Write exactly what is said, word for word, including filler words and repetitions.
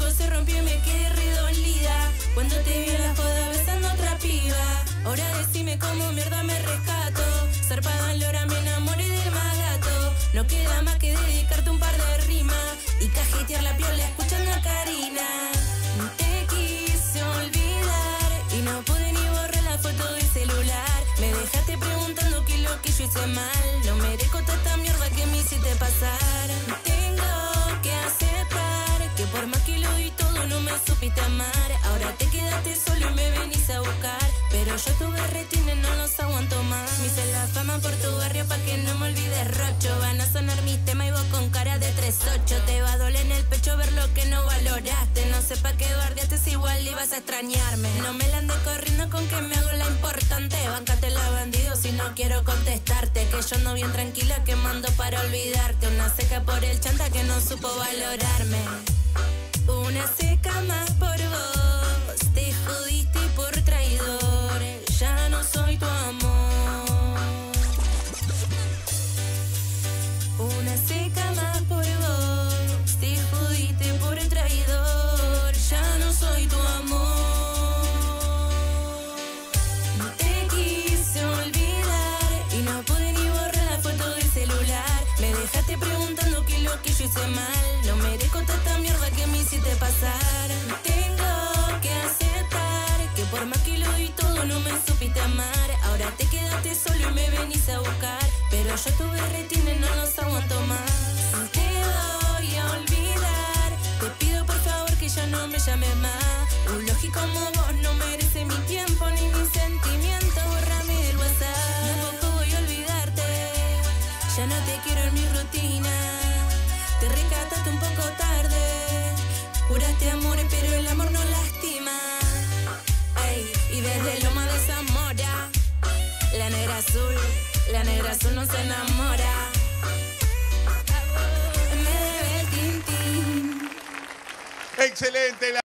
todo se rompió y me quedé redolida cuando te vi en la joda besando a otra piba. Ahora decime cómo mierda me rescato. Zarpada en Lora, me enamoré del más gato. No queda más que dedicarte un par de rimas y cajetear la piola escuchando a Karina. Te quise olvidar y no pude ni borrar la foto del celular. Me dejaste preguntando qué es lo que yo hice mal. No merezco toda esta mierda que me hiciste pasar. Tengo que aceptar que por más que lo di todo no me supiste amar. Ahora te quedaste solo y me venís a buscar, pero yo tuve retines, no los aguanto más. Me hice la fama por tu barrio pa' que no me olvides rocho. Van a sonar mis temas y vos con cara de tres ocho. Te va a doler en el pecho ver lo que no valoraste. No sé pa' qué guardiaste si igual ibas a extrañarme. No me la ande corriendo con que me hago la importante. Báncate la bandido si no quiero contestarte. Que yo no bien tranquila que mando para olvidarte. Una seca por el chanta que no supo valorarme. Una seca más por vos. Te jodiste por traidor. Ya no soy tu amor. Una seca más por vos. Te jodiste por traidor. Ya no soy tu amor. Te quise olvidar y no pude ni borrar la foto del celular. Me dejaste preguntando qué es lo que yo hice mal. No merezco toda esta mierda que me hiciste pasar. Tengo que aceptar que por más que lo di todo no me supiste amar. Ahora te quedaste solo y me venís a buscar, pero yo tuve retines, no los aguanto más. Te voy a olvidar, te pido por favor que ya no me llames más. Un lógico como vos no merece mi tiempo ni mis sentimientos. Bórrame del WhatsApp, tampoco voy a olvidarte. Ya no te quiero en mi rutina. Te rescataste un poco tarde. Juraste amores, pero el amor no lastima. Ey, y desde Loma de Zamora, la negra azul, la negra azul no se enamora. Me debe el tintín. Excelente. La